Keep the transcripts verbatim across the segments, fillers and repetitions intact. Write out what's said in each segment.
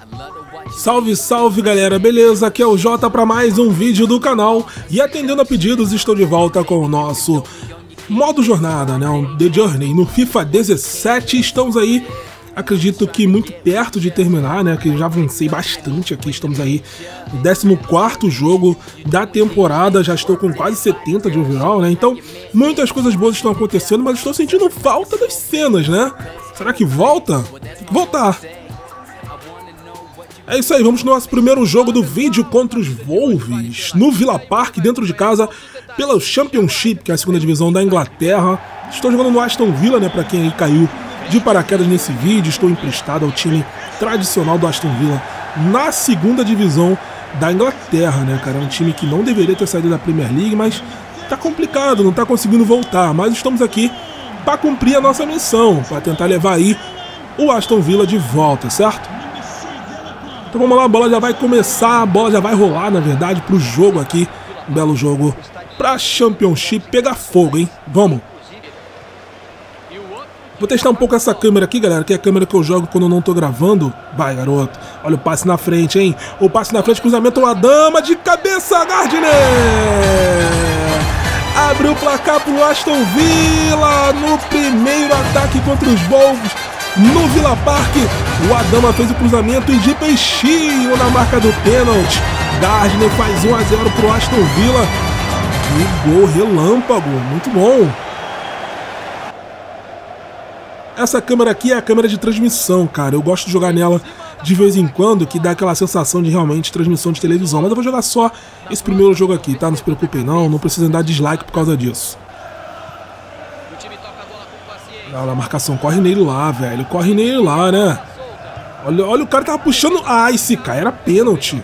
Salve, salve galera, beleza? Aqui é o Jota para mais um vídeo do canal e atendendo a pedidos estou de volta com o nosso modo jornada, né? Um The Journey no FIFA dezessete. Estamos aí, acredito que muito perto de terminar, né? Que já avancei bastante aqui, estamos aí no décimo quarto jogo da temporada, já estou com quase setenta de overall, né? Então muitas coisas boas estão acontecendo, mas estou sentindo falta das cenas, né? Será que volta? Tem que voltar. É isso aí, vamos no nosso primeiro jogo do vídeo contra os Wolves, no Villa Park, dentro de casa, pela Championship, que é a segunda divisão da Inglaterra. Estou jogando no Aston Villa, né, para quem aí caiu de paraquedas nesse vídeo. Estou emprestado ao time tradicional do Aston Villa na segunda divisão da Inglaterra, né, cara. É um time que não deveria ter saído da Premier League, mas tá complicado, não tá conseguindo voltar. Mas estamos aqui para cumprir a nossa missão, para tentar levar aí o Aston Villa de volta, certo? Então vamos lá, a bola já vai começar, a bola já vai rolar, na verdade, pro jogo aqui. Um belo jogo pra Championship pegar fogo, hein? Vamos! Vou testar um pouco essa câmera aqui, galera, que é a câmera que eu jogo quando eu não tô gravando. Vai, garoto. Olha o passe na frente, hein? O passe na frente, cruzamento, uma dama de cabeça, Gardner! Abriu o placar pro Aston Villa no primeiro ataque contra os Wolves. No Villa Park, o Adama fez o cruzamento e de peixinho na marca do pênalti. Gardner faz um a zero pro Aston Villa. Que gol relâmpago, muito bom. Essa câmera aqui é a câmera de transmissão, cara. Eu gosto de jogar nela de vez em quando, que dá aquela sensação de realmente transmissão de televisão. Mas eu vou jogar só esse primeiro jogo aqui, tá? Não se preocupem não, não precisem dar dislike por causa disso. Olha a marcação, corre nele lá, velho. Corre nele lá, né? Olha, olha o cara tava puxando. Ah, esse cara era pênalti.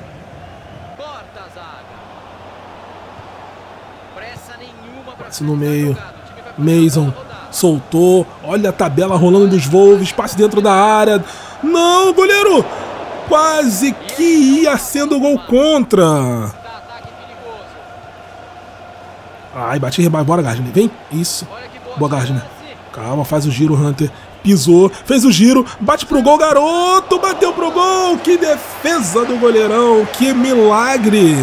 Passe no meio. Mason soltou. Olha a tabela rolando dos Wolves. Passe dentro da área. Não, goleiro! Quase que ia sendo gol contra. Ai, bate e rebate. Bora, Gardner. Vem. Isso. Boa, Gardner. Calma, faz o giro, Hunter. Pisou, fez o giro, bate pro gol, garoto, bateu pro gol. Que defesa do goleirão, que milagre.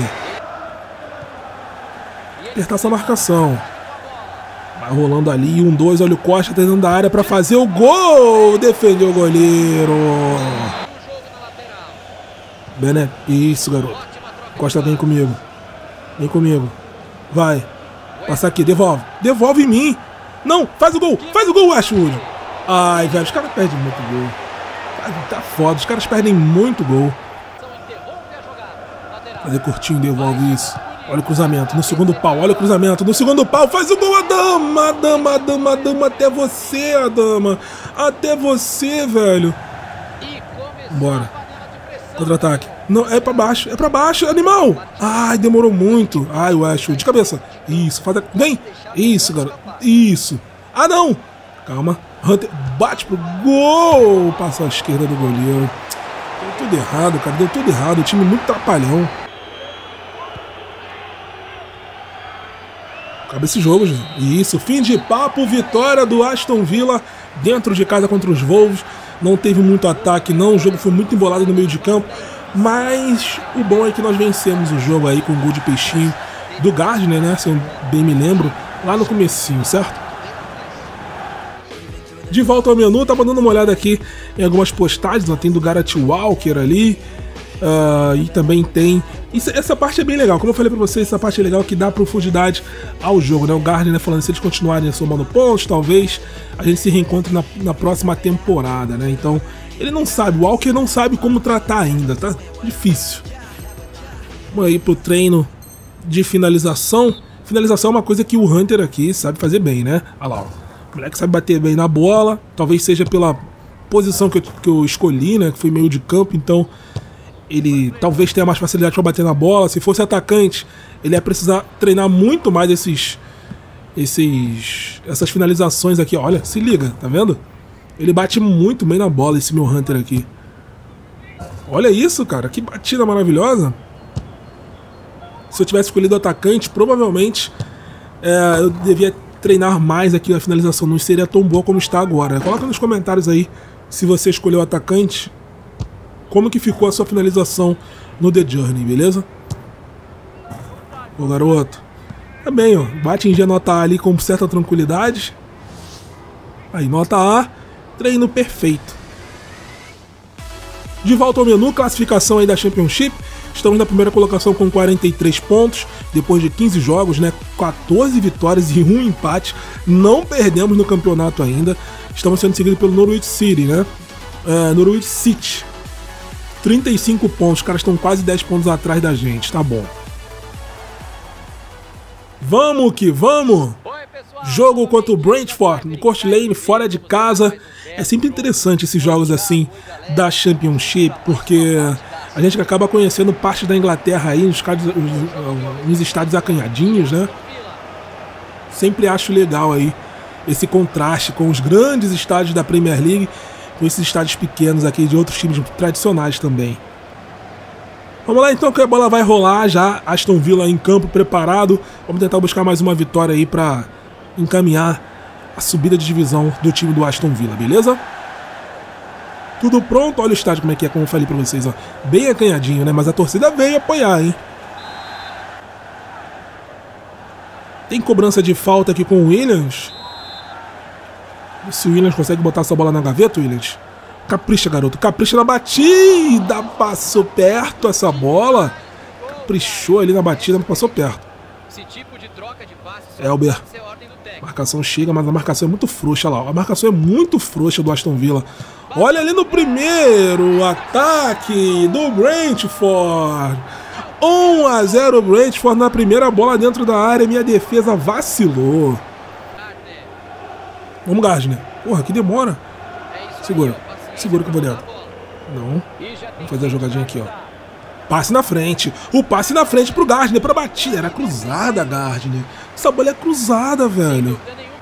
Apertar essa marcação. Vai rolando ali, um, dois, olha o Costa dentro da área pra fazer o gol. Defendeu o goleiro. Bené, isso, garoto. Costa, vem comigo. Vem comigo. Vai. Passa aqui, devolve. Devolve em mim. Não, faz o gol, faz o gol, Ashwood. Ai, velho, os caras perdem muito gol. Tá foda, os caras perdem muito gol. Fazer curtinho, devolve isso. Olha o cruzamento, no segundo pau, olha o cruzamento, no segundo pau, faz o gol, Adama, Adama, Adama, Adama, até você, Adama. Até você, velho. Bora. Contra-ataque. Não, é pra baixo, é pra baixo, animal. Ai, demorou muito. Ai, o Ashwood, de cabeça. Isso, faz a... Vem. Isso, garoto. Isso. Ah, não. Calma. Hunter bate pro gol. Passa à esquerda do goleiro. Deu tudo errado, cara. Deu tudo errado. O time muito trapalhão. Acaba esse jogo, gente. Isso. Fim de papo. Vitória do Aston Villa dentro de casa contra os Wolves. Não teve muito ataque, não. O jogo foi muito embolado no meio de campo. Mas o bom é que nós vencemos o jogo aí com o gol de peixinho do Gardner, né? Se eu bem me lembro, lá no comecinho, certo? De volta ao menu, tava dando uma olhada aqui em algumas postagens, ó, tem do Gareth Walker ali, uh, e também tem... Isso, essa parte é bem legal, como eu falei pra vocês, essa parte é legal que dá profundidade ao jogo, né? O Gardner, né, falando, se eles continuarem somando pontos, talvez a gente se reencontre na, na próxima temporada, né? Então, ele não sabe, o Walker não sabe como tratar ainda, tá? Difícil. Vamos aí pro treino de finalização. Finalização é uma coisa que o Hunter aqui sabe fazer bem, né? Olha lá, ó. O moleque sabe bater bem na bola. Talvez seja pela posição que eu, que eu escolhi, né? Que foi meio de campo, então ele talvez tenha mais facilidade para bater na bola. Se fosse atacante, ele ia precisar treinar muito mais esses, esses, essas finalizações aqui. Olha, se liga, tá vendo? Ele bate muito bem na bola, esse meu Hunter aqui. Olha isso, cara, que batida maravilhosa. Se eu tivesse escolhido atacante, provavelmente é, eu devia treinar mais aqui a finalização. Não seria tão boa como está agora. Coloca nos comentários aí se você escolheu atacante. como que ficou a sua finalização no The Journey, beleza? Ô garoto, tá bem, ó, bate em G nota A ali com certa tranquilidade. Aí, nota A, treino perfeito. De volta ao menu, classificação aí da Championship. Estamos na primeira colocação com quarenta e três pontos, depois de quinze jogos, né? quatorze vitórias e um empate. Não perdemos no campeonato ainda. Estamos sendo seguidos pelo Norwich City, né? Uh, Norwich City. trinta e cinco pontos, os caras estão quase dez pontos atrás da gente, tá bom. Vamos que vamos! Jogo contra o Brentford, no Court Lane, fora de casa. É sempre interessante esses jogos assim da Championship, porque a gente acaba conhecendo parte da Inglaterra aí, nos, nos estádios acanhadinhos, né? Sempre acho legal aí esse contraste com os grandes estádios da Premier League, com esses estádios pequenos aqui de outros times tradicionais também. Vamos lá então, que a bola vai rolar já. Aston Villa em campo, preparado. Vamos tentar buscar mais uma vitória aí para encaminhar a subida de divisão do time do Aston Villa, beleza? Tudo pronto, olha o estádio como é que é, como eu falei pra vocês, ó. Bem acanhadinho, né? Mas a torcida veio apoiar, hein? Tem cobrança de falta aqui com o Williams. Se o Williams consegue botar essa bola na gaveta, Williams. Capricha, garoto, capricha na batida. Passou perto essa bola. Caprichou ali na batida, mas passou perto. Elber. Marcação chega, mas a marcação é muito frouxa lá. A marcação é muito frouxa do Aston Villa. Olha ali no primeiro ataque do Brentford. um a zero Brentford na primeira bola dentro da área. Minha defesa vacilou. Vamos, Gardner. Porra, que demora. Segura. Segura que eu vou dentro. Não. Vamos fazer a jogadinha aqui, ó. Passe na frente. O passe na frente pro Gardner, pra batida. Era cruzada, Gardner. Essa bola é cruzada, velho.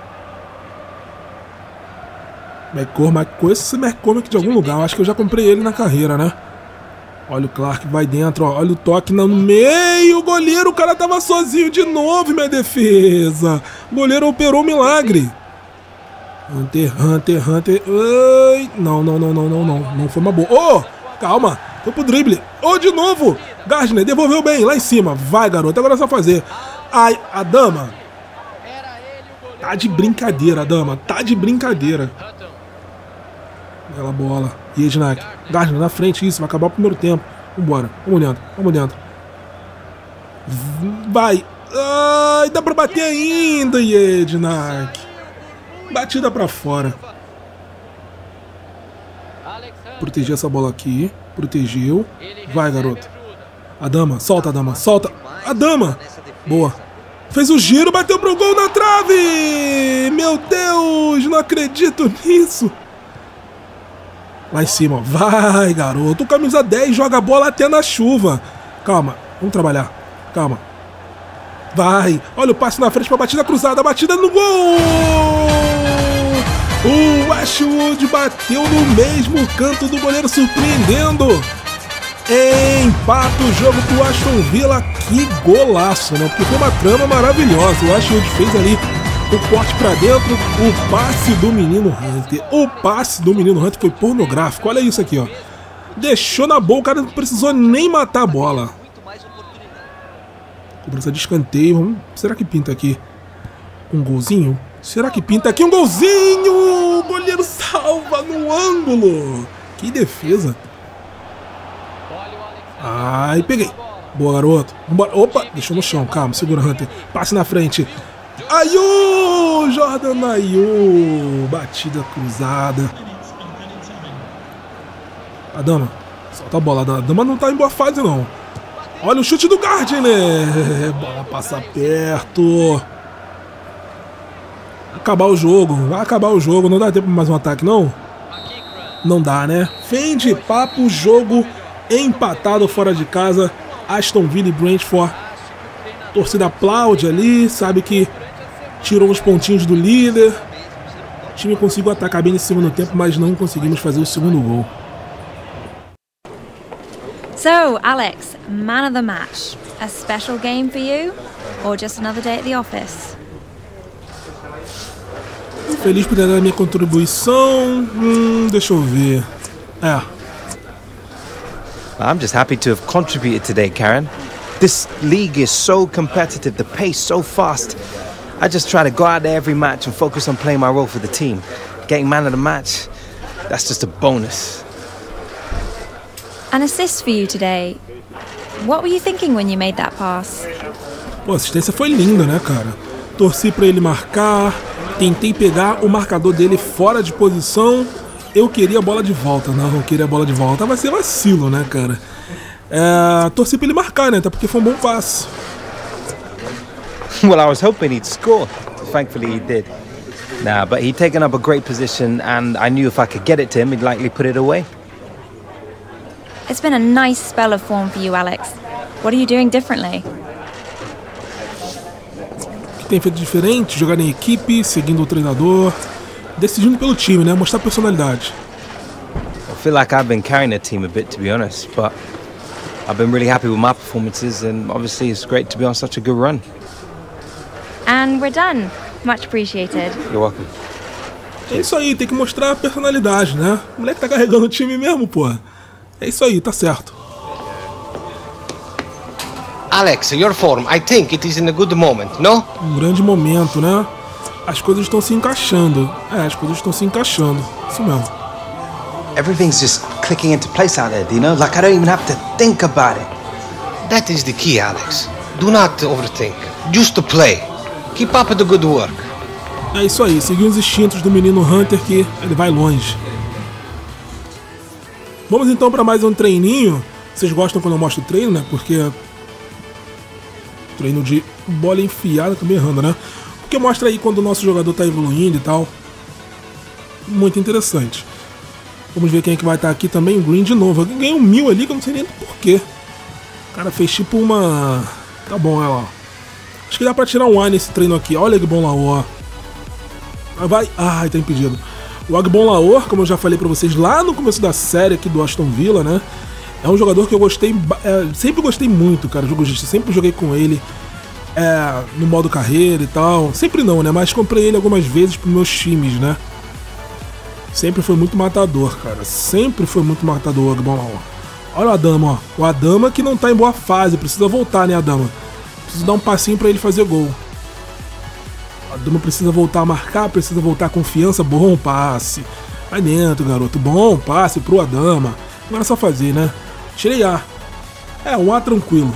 McCormack, conheço esse McCormack de algum lugar. Eu acho que eu já comprei ele na carreira, né? Olha o Clark, vai dentro, ó. Olha o toque no meio. O goleiro, o cara tava sozinho de novo, minha defesa. O goleiro operou um milagre. Hunter, Hunter, Hunter. Ai, não, não, não, não, não, não. Não foi uma boa. Oh, calma. Foi pro drible. Oh, de novo. Gardner devolveu bem, lá em cima. Vai, garoto. Agora é só fazer. Ai, a dama. Tá de brincadeira, a dama. Tá de brincadeira. Bela bola. E Ednak. Gardner na frente, isso. Vai acabar o primeiro tempo. Vambora. Vamos dentro. Vamos dentro. Vai. Ai, dá pra bater ainda, Ednak. Batida pra fora. Proteger essa bola aqui. Protegeu. Vai, garoto. A dama. Solta a dama. Solta. A dama. Boa. Fez o giro. Bateu pro gol na trave. Meu Deus. Não acredito nisso. Lá em cima. Vai, garoto. O camisa dez joga a bola até na chuva. Calma. Vamos trabalhar. Calma. Vai. Olha o passe na frente pra batida cruzada. Batida no gol. O Ashwood bateu no mesmo canto do goleiro, surpreendendo. Empata o jogo pro Aston Villa. Que golaço, né? Porque foi uma trama maravilhosa. O Ashwood fez ali o corte pra dentro. O passe do menino Hunter. O passe do menino Hunter foi pornográfico. Olha isso aqui, ó. Deixou na boa, o cara não precisou nem matar a bola. Cobrança de escanteio. Vamos... Será que pinta aqui um golzinho? Será que pinta aqui um golzinho? O goleiro salva no ângulo. Que defesa. Ai, peguei. Boa, garoto. Vambora. Opa, deixou no chão. Calma, segura, Hunter. Passe na frente. Ayu! Jordan Ayu. Batida cruzada. A dama. Solta a bola. A dama não tá em boa fase, não. Olha o chute do Gardner. Bola passa perto. Acabar o jogo, vai acabar o jogo, não dá tempo para mais um ataque, não? Não dá, né? Fim de papo, jogo empatado fora de casa, Aston Villa e Brentford. A torcida aplaude ali, sabe que tirou uns pontinhos do líder. O time conseguiu atacar bem nesse segundo tempo, mas não conseguimos fazer o segundo gol. So, Alex, man of the match. A special game for you? Or just another day at the office? Feliz por ter dado a minha contribuição. Hum, deixa eu ver. É. I'm just happy to have contributed today, Karen. This league is so competitive, the pace so fast. I just try to go out there every match and focus on playing my role for the team. Getting man of the match, that's just a bonus. An assist for you today. What were you thinking when you made that pass? Pô, a assistência foi linda, né, cara? Torci pra ele marcar, tentei pegar o marcador dele fora de posição. Eu queria a bola de volta, não, eu queria a bola de volta. Vai ser vacilo, né, cara? É, torci pra ele marcar, né, até porque foi um bom passe. Well, I was hoping he'd score. Thankfully he did. Nah, but he'd taken up a great position and I knew if I could get it to him, he'd likely put it away. It's been a nice spell of form for you, Alex. What are you doing differently? O que tem feito diferente? Jogar em equipe, seguindo o treinador, decidindo pelo time, né? Mostrar personalidade. I feel like I've been carrying the team a bit, to be honest, but I've been really happy with my performances and obviously it's great to be on such a good run. And we're done. Much appreciated. You're welcome. É isso aí, tem que mostrar a personalidade, né? O moleque tá carregando o time mesmo, pô. É isso aí, tá certo. Alex, your form, I think it is in a good moment, no? Um grande momento, né? As coisas estão se encaixando. É, as coisas estão se encaixando. Isso mesmo. Everything's just clicking into place out there, you know? Like I don't even have to think about it. That is the key, Alex. Do not overthink. Just to play. Keep up the good work. É isso aí, seguir os instintos do menino Hunter que ele vai longe. Vamos então para mais um treininho. Vocês gostam quando eu mostro o treino, né? Porque treino de bola enfiada, também errando, né? Porque mostra aí quando o nosso jogador tá evoluindo e tal. Muito interessante. Vamos ver quem é que vai estar aqui também. O Green de novo. Eu ganhei um mil ali que eu não sei nem porquê. O cara fez tipo uma... Tá bom, olha lá. Acho que dá pra tirar um A nesse treino aqui. Olha que bom lá, ó. Vai. Ai, tá impedido. O Agbon Laor, como eu já falei pra vocês lá no começo da série aqui do Aston Villa, né? É um jogador que eu gostei, é, sempre gostei muito, cara. Jogo, sempre joguei com ele é, no modo carreira e tal. Sempre não, né? Mas comprei ele algumas vezes pros meus times, né? Sempre foi muito matador, cara. Sempre foi muito matador o Agbon Laor. Olha o Adama, ó. O Adama que não tá em boa fase. Precisa voltar, né, Adama? Precisa dar um passinho pra ele fazer gol. A Dama precisa voltar a marcar, precisa voltar a confiança. Bom passe. Vai dentro, garoto. Bom passe pro Adama. Agora é só fazer, né? Tirei A. É, um A tranquilo.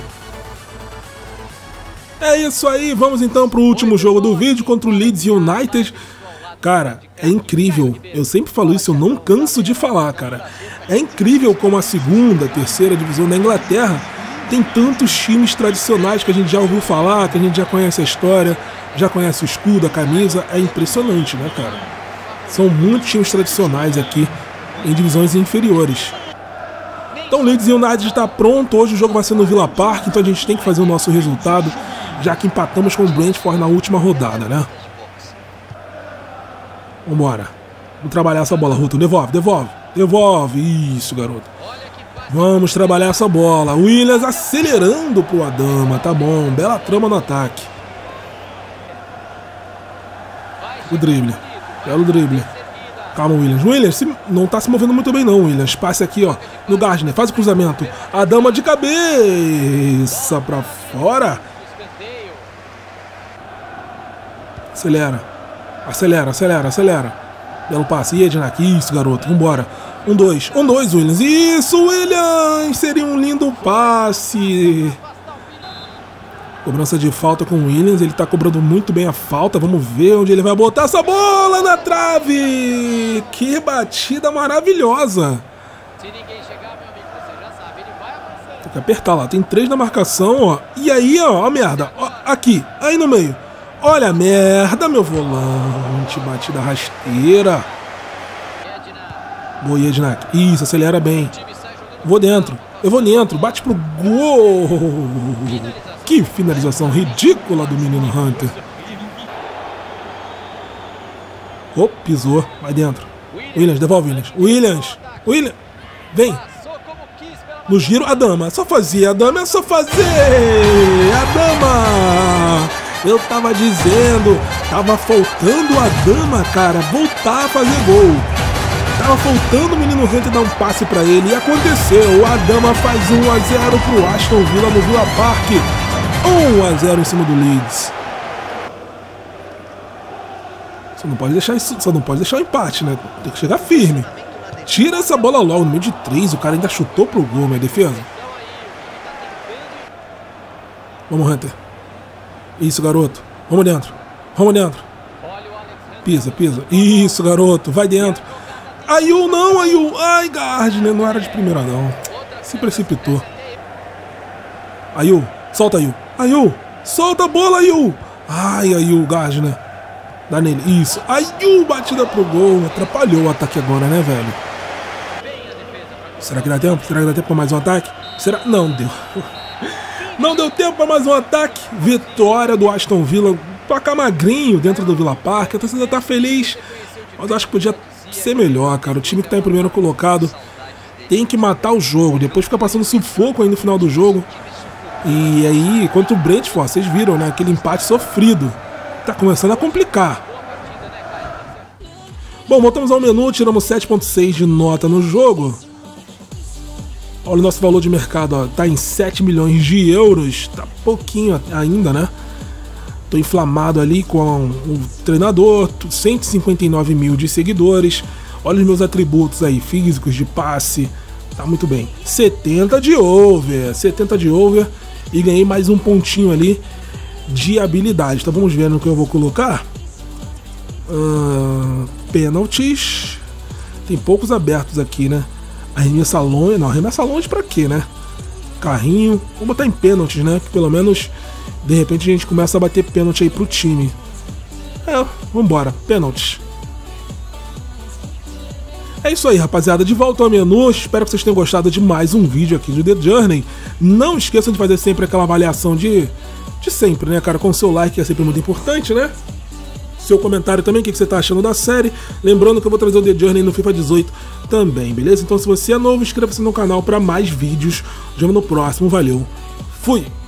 É isso aí. Vamos então pro último jogo do vídeo contra o Leeds United. Cara, é incrível. Eu sempre falo isso, eu não canso de falar, cara. É incrível como a segunda, terceira divisão da Inglaterra tem tantos times tradicionais que a gente já ouviu falar, que a gente já conhece a história, já conhece o escudo, a camisa. É impressionante, né, cara? São muitos times tradicionais aqui em divisões inferiores. Então o Leeds United está pronto. Hoje o jogo vai ser no Villa Park, então a gente tem que fazer o nosso resultado, já que empatamos com o Brentford na última rodada, né? Vambora. Vamos trabalhar essa bola, Ruto. Devolve, devolve, devolve. Isso, garoto. Vamos trabalhar essa bola. Williams acelerando pro Adama. Tá bom, bela trama no ataque. O drible. Belo drible. Calma, Williams. Williams se, não tá se movendo muito bem não, Williams. Passe aqui, ó. No Gardner. Faz o cruzamento. Adama de cabeça pra fora. Acelera. Acelera, acelera, acelera. Belo passe. E Ednak. Isso, garoto. Vambora. Um, dois. Um, dois, Williams. Isso, Williams! Seria um lindo passe. Cobrança de falta com o Williams. Ele tá cobrando muito bem a falta. Vamos ver onde ele vai botar essa bola na trave. Que batida maravilhosa. Tem que apertar lá. Tem três na marcação, ó. E aí, ó, a merda. Ó, aqui. Aí no meio. Olha a merda, meu volante. Batida rasteira. Boa, Ednak. Isso, acelera bem. Vou dentro. Eu vou dentro. Bate pro gol. Que finalização ridícula do menino Hunter. Oh, pisou. Vai dentro. Williams, devolve Williams. Williams. Williams. Vem. No giro, a dama. Só fazer. A dama é só fazer. A dama. Eu tava dizendo. Tava faltando a dama, cara. Voltar a fazer gol. Tava faltando o menino Hunter dar um passe pra ele e aconteceu. A dama faz um a zero pro Aston Villa no Villa Park. um a zero em cima do Leeds. Você não pode deixar isso, só não pode deixar o empate, né? Tem que chegar firme. Tira essa bola logo no meio de três. O cara ainda chutou pro gol, minha defesa. Vamos, Hunter. Isso, garoto. Vamos dentro. Vamos dentro. Pisa, pisa. Isso, garoto. Vai dentro. Ayu, não, Ayu. Ai, Gardner. Não era de primeira, não. Se precipitou. Ayu. Solta, Ayu. Ayu. Solta a bola, Ayu. Ai, Ayu, Gardner. Dá nele. Isso. Ayu, batida pro gol. Atrapalhou o ataque agora, né, velho? Será que dá tempo? Será que dá tempo pra mais um ataque? Será? Não deu. Não deu tempo para mais um ataque. Vitória do Aston Villa. Placar magrinho dentro do Villa Park. A torcida tá feliz, mas eu acho que podia ser melhor, cara. O time que tá em primeiro colocado tem que matar o jogo. Depois fica passando sufoco aí no final do jogo. E aí, contra o Brentford, vocês viram, né? Aquele empate sofrido. Tá começando a complicar. Bom, voltamos ao menu. Tiramos sete ponto seis de nota no jogo. Olha o nosso valor de mercado, ó, tá em sete milhões de euros, tá pouquinho ainda, né? Tô inflamado ali com o treinador, cento e cinquenta e nove mil de seguidores. Olha os meus atributos aí, físicos, de passe, tá muito bem. setenta de over, setenta de over e ganhei mais um pontinho ali de habilidade. Então vamos ver no que eu vou colocar. Uh, pênaltis, tem poucos abertos aqui, né? Arremessa longe, não, arremessa longe pra quê, né? Carrinho, vou botar em pênaltis, né? Que pelo menos, de repente, a gente começa a bater pênalti aí pro time. É, vambora, pênaltis. É isso aí, rapaziada, de volta ao menu. Espero que vocês tenham gostado de mais um vídeo aqui do The Journey. Não esqueçam de fazer sempre aquela avaliação de, de sempre, né, cara? Com o seu like, que é sempre muito importante, né? Seu comentário também, o que você tá achando da série. Lembrando que eu vou trazer o The Journey no FIFA dezoito também, beleza? Então se você é novo, inscreva-se no canal para mais vídeos. Nos vemos no próximo, valeu, fui!